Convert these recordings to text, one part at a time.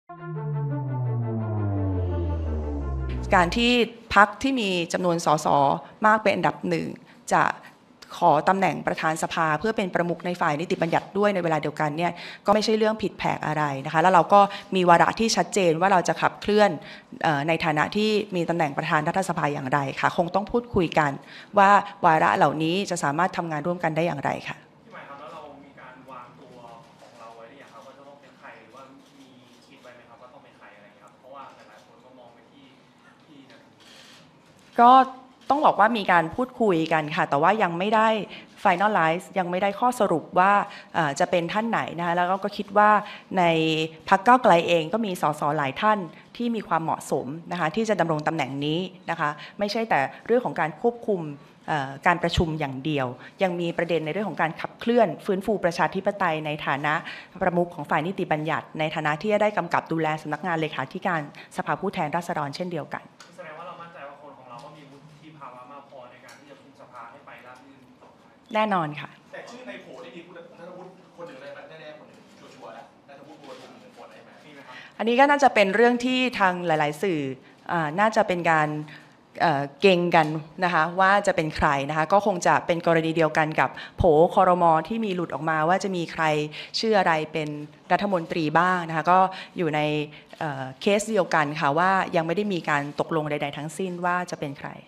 การที่พรรคที่มีจำนวนสสมากเป็นอันดับหนึ่งจะขอตำแหน่งประธานสภาเพื่อเป็นประมุขในฝ่ายนิติบัญญัติด้วยในเวลาเดียวกันเนี่ยก็ไม่ใช่เรื่องผิดแผกอะไรนะคะแล้วเราก็มีวาระที่ชัดเจนว่าเราจะขับเคลื่อนในฐานะที่มีตำแหน่งประธานรัฐสภาอย่างไรค่ะคงต้องพูดคุยกันว่าวาระเหล่านี้จะสามารถทำงานร่วมกันได้อย่างไรค่ะที่หมายความว่าเรามีการวางตัวของเราไว้หรือยังครับว่าจะต้องเป็นใครหรือว่ามีคิดไว้ไหมครับว่าต้องเป็นใครอะไรครับเพราะว่าหลายๆคนก็มองไปที่นั้นก็ต้องบอกว่ามีการพูดคุยกันค่ะแต่ว่ายังไม่ได้ finalize ยังไม่ได้ข้อสรุปว่าจะเป็นท่านไหนนะคะแล้วก็คิดว่าในพรรคก้าวไกลเองก็มีสสหลายท่านที่มีความเหมาะสมนะคะที่จะดำรงตำแหน่งนี้นะคะไม่ใช่แต่เรื่องของการควบคุมการประชุมอย่างเดียวยังมีประเด็นในเรื่องของการขับเคลื่อนฟื้นฟูประชาธิปไตยในฐานะประมุขของฝ่ายนิติบัญญัติในฐานะที่จะได้กำกับดูแลสำนักงานเลขาธิการสภาผู้แทนราษฎรเช่นเดียวกันแสดงว่าเรามั่นใจว่าคนของเราก็มีวุฒิภาวะมากพอในการที่จะคุมสภาให้ไปราบรื่นต่อไปแน่นอนค่ะแต่ชื่อในโผล่ได้มีคุณนัทวุฒิคนหนึ่งเลยแน่ๆคนหนึ่งชัวร์แล้วนัทวุฒิบัวทุมหนึ่งคนได้ไหมอันนี้ก็น่าจะเป็นเรื่องที่ทางหลายๆสื่อน่าจะเป็นการเก่งกันนะคะว่าจะเป็นใครนะคะก็คงจะเป็นกรณีเดียวกันกับโผครม.ที่มีหลุดออกมาว่าจะมีใครชื่ออะไรเป็นรัฐมนตรีบ้างนะคะก็อยู่ในเคสเดียวกันค่ะว่ายังไม่ได้มีการตกลงใดๆทั้งสิ้นว่าจะเป็นใคร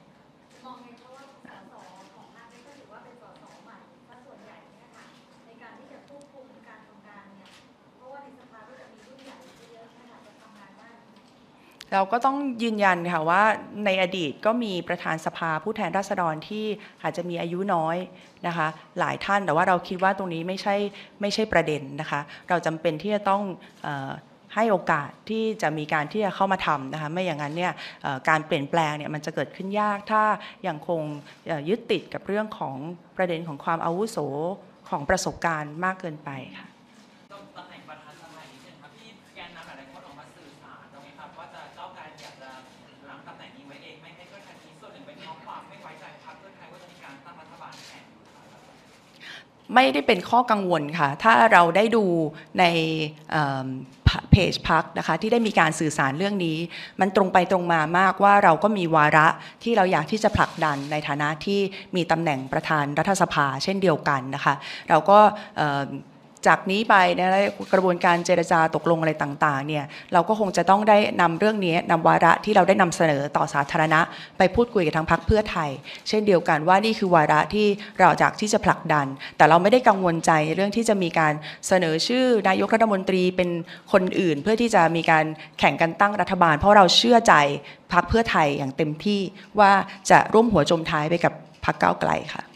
เราก็ต้องยืนยันค่ะว่าในอดีตก็มีประธานสภาผู้แทนราษฎรที่อาจจะมีอายุน้อยนะคะหลายท่านแต่ว่าเราคิดว่าตรงนี้ไม่ใช่ประเด็นนะคะเราจำเป็นที่จะต้องให้โอกาสที่จะมีการที่จะเข้ามาทำนะคะไม่อย่างนั้นเนี่ยการเปลี่ยนแปลงเนี่ยมันจะเกิดขึ้นยากถ้ายังคงยึดติดกับเรื่องของประเด็นของความอาวุโสของประสบการณ์มากเกินไปค่ะไม่ได้เป็นข้อกังวลค่ะถ้าเราได้ดูในเพจพรรคนะคะที่ได้มีการสื่อสารเรื่องนี้มันตรงไปตรงมามากว่าเราก็มีวาระที่เราอยากที่จะผลักดันในฐานะที่มีตำแหน่งประธานรัฐสภาเช่นเดียวกันนะคะเราก็จากนี้ไปในกระบวนการเจรจาตกลงอะไรต่างๆเนี่ยเราก็คงจะต้องได้นำเรื่องนี้นำวาระที่เราได้นำเสนอต่อสาธารณะไปพูดคุยกับทางพรรคเพื่อไทยเช่นเดียวกันว่านี่คือวาระที่เราอยากที่จะผลักดันแต่เราไม่ได้กังวลใจในเรื่องที่จะมีการเสนอชื่อนายกรัฐมนตรีเป็นคนอื่นเพื่อที่จะมีการแข่งกันตั้งรัฐบาลเพราะเราเชื่อใจพรรคเพื่อไทยอย่างเต็มที่ว่าจะร่วมหัวจมท้ายไปกับพรรคก้าวไกลค่ะ